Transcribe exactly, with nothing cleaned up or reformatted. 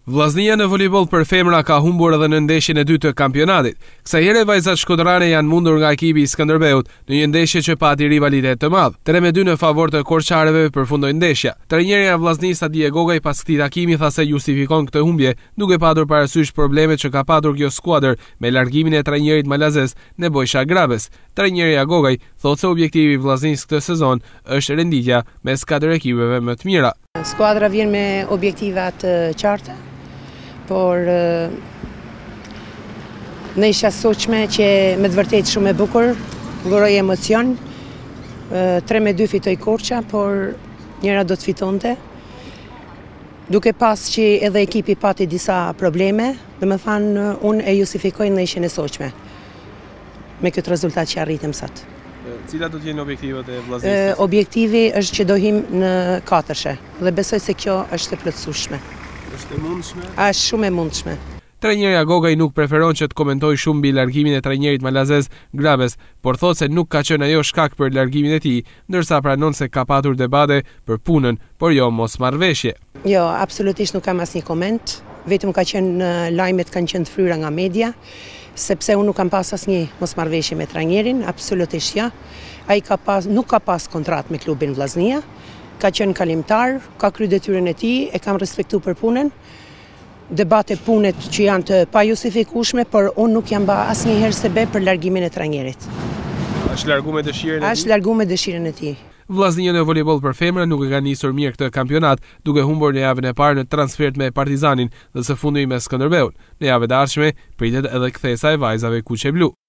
Vllaznia në volejboll për femra ka humbur edhe në ndeshjen e dytë të kampionatit. Kësaj here vajzat shkodërane janë mundur nga ekipi i Skënderbeut në një ndeshje që pati rivalitet të madh. tre me dy në favor të korçareve përfundoi ndeshja. Trajnerja e vllaznisë Adia Gogaj pas këtij takimi tha se justifikon këtë humbje, duke patur parasysh problemet që ka patur kjo skuadër me largimin e trajnerit malazez Nebojša Grabes. Trajnerja Gogaj thotë se objektivi i vllaznisë këtë sezon është renditja mes katër ekipeve më të mira. Skuadra vjen me objektiva të qarta, por në isha soqme që me të vërtet shumë e bukur, vëroj emocion, tre me dy fitoj Korça, por njëra do të fitonte. Duke pas që edhe ekipi pati disa probleme, dhe me thanë unë e justifikoj në ishën e soqme, me këtë rezultat që arritëm sot. Cilat do t'jenë objektivat e vllaznisë? Objektivi është që do him në katërshe, dhe besoj se kjo është e plotësueshme. Është e mundshme? Është shumë e mundshme. Trajnerja Gogaj nuk preferon që të komentojë shumë mbi largimin e trajnerit malazez Grabes, por thotë se nuk ka qenë ajo shkak për largimin e tij, ndërsa pranon se ka patur debate për punën, por jo mosmarrveshje. Jo, absolutisht nuk kam asnjë koment, vetëm ka qenë lajmet kanë qenë të fryra nga media, sepse unë nuk kam pas asnjë mosmarrveshje me trajnerin, absolutisht ja. Ai ka pas nuk ka pas kontratë me klubin Vllaznia. Ka qenë kalimtar, ka kryer detyrën e tij, e kam respektuar për punën. Debate punet që janë të pa justifikueshme, por unë nuk jam ba asnjëherë sebe për largimin e trajnerit. Është larguar me dëshirën e tij? Është larguar me dëshirën e tij. Vllaznia në volejboll për femra nuk e ka nisur mirë këtë kampionat, duke humbur në javën e parë në transfert me Partizanin dhe së fundi me Skënderbeun. Në javën e ardhshme pritet edhe kthesa e vajzave kuqe blu.